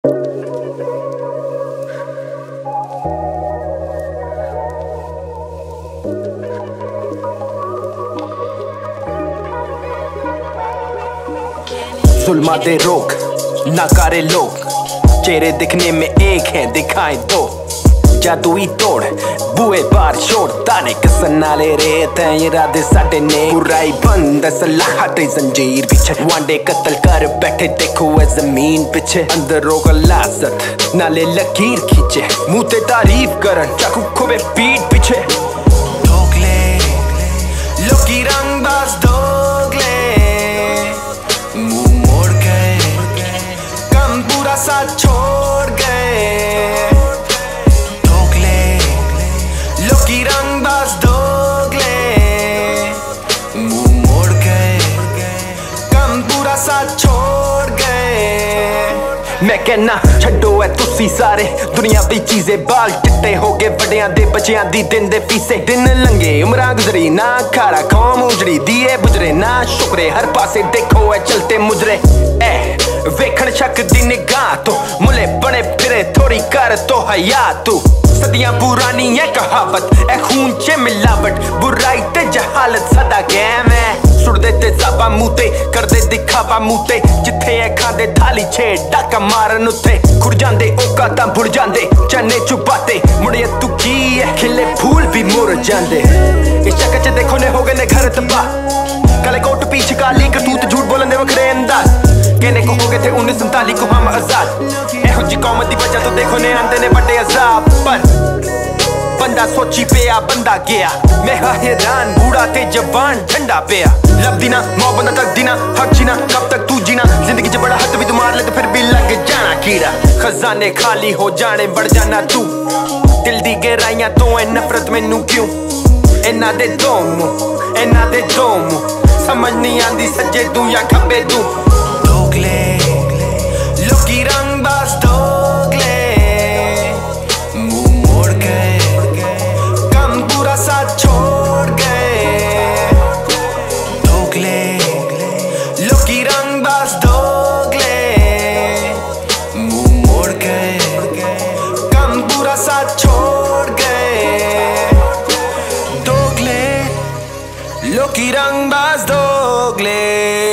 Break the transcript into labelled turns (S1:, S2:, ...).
S1: जुल्मा दे रोक ना करे लोग, चेहरे दिखने में एक है दिखाएं दो। जादुई तोड़ बुए बार छोड़, ताने किसन नाले रेत हैं इरादे साडे ने। बुराई बंद सलाह ते जंजीर पीछे, वांडे कत्ल कर बैठे देखो है जमीन पीछे। अंदरों का लाजत नाले लकीर खींचे, मुंह ते तारीफ करन चाकू खोबे पीठ पीछे। दोगले लोकी रंगबाज दोगले, मुंह मोड़ गए कम पूरा साथ छोड़ गए। दोगले लोकी रंगबाज दोगले, मुंह मोड़ गए कम पूरा साथ छोड़ गए। मैं कहना छड्डो है तुसी सारे, दुनिया दी चीजें बाल चिट्टे हो गए बड़ियां दे बच्चियां दी दिन दे पीसे। दिन लंघे उमरां गुजरी ना खारा कौम उजड़ी, दिए बुजरे ना शुक्रे हर पासे देखो है चलते मुजरे। ए वेखण शक दी निगाह तो मुले बने फिरे, थोड़ी कर तो हया तू। सदियां पुरानी है कहावत ए खून च मिलावट, बुराई ते जहालत सदा गैम है। सुट देते जाबा मूते कर दे दिखावा मूते, जिथे है खांदे थाली छे डाका मारन उत्थे। खुड़ जांदे ओका तां भुड़ जांदे चने चुपाते, मुड़िया तू की है खिले फूल भी मुड़ जांदे। इस चक्कर च देखो ने हो गए ने घर तबाह, काले कोट पीछ काली करतूत झूठ बोलन दे वखरे अंदाज। कहने को हो गए थे 1947 को हम आजाद, एहो जी कौम दी वजह तो देखो ने आंदे ने बड़े अजाब। पर बंदा सोची पिया बंदा गया, मैं हैरान बूढ़ा ते जवान ठंडा पिया। लब दीना मौ बंदा तक दीना हक जीना, कब तक तू जीना जिंदगी च बड़ा हद भी तू मार ले तो फिर भी लग जाना कीड़ा। खजाने खाली हो जाने बढ़ जाना तू, दिल दी गहराइयां तो है नफरत मैनू क्यों। इन्ना दे दो मुंह इन्ना दे दो मुंह, समझ नहीं आंदी सज्जे तू या खब्बे तू। दोगले लोकी रंगबाज दोगले, मुंह मोड़ गए कम पूरा साथ छोड़ गए। दोगले लोकी रंगबाज दोगले, मुंह मोड़ गए कम पूरा साथ छोड़ गए। दोगले लोकी रंगबाज दोगले।